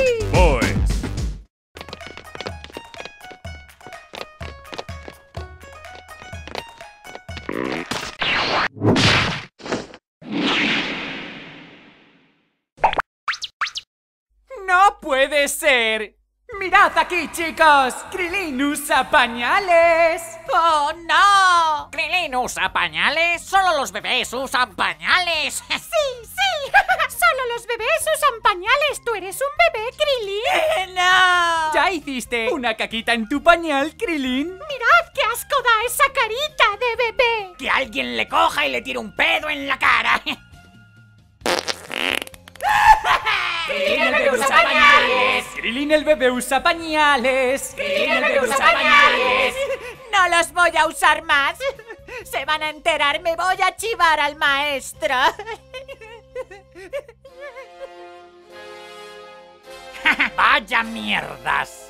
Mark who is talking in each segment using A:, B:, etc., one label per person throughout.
A: Boys.
B: ¡No puede ser! ¡Mirad aquí, chicos! ¡Krillin usa pañales!
C: ¡Oh, no! ¿Krillin usa pañales? ¡Solo los bebés usan pañales!
D: ¡Sí! ¡Solo los bebés usan pañales! ¡Tú eres un bebé, Krillin!
C: ¡No!
B: ¿Ya hiciste una caquita en tu pañal, Krillin?
D: ¡Mirad qué asco da esa carita de bebé!
C: ¡Que alguien le coja y le tire un pedo en la cara!
B: ¡Krillin el bebé usa pañales! ¡Krillin el bebé usa pañales!
C: ¡Krillin el bebé usa pañales! ¡No los voy a usar más! ¡Se van a enterar! ¡Me voy a chivar al maestro! ¡Vaya mierdas!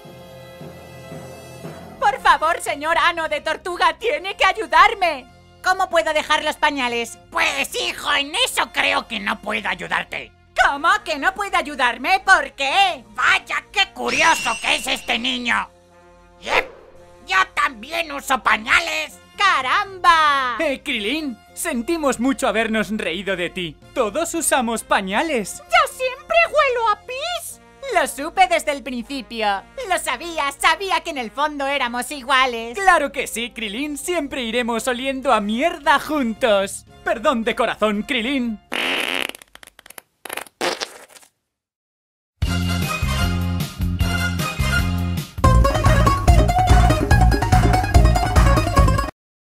D: Por favor, señor Ano de Tortuga, tiene que ayudarme.
C: ¿Cómo puedo dejar los pañales? Pues hijo, en eso creo que no puedo ayudarte.
D: ¿Cómo que no puede ayudarme? ¿Por qué?
C: ¡Vaya, qué curioso que es este niño! ¡Yep! ¡Yo también uso pañales!
D: ¡Caramba!
B: Krillin, sentimos mucho habernos reído de ti. Todos usamos pañales.
D: ¡Yo siempre huelo a pis!
C: Lo supe desde el principio. Lo sabía que en el fondo éramos iguales.
B: ¡Claro que sí, Krillin! Siempre iremos oliendo a mierda juntos. Perdón de corazón, Krillin.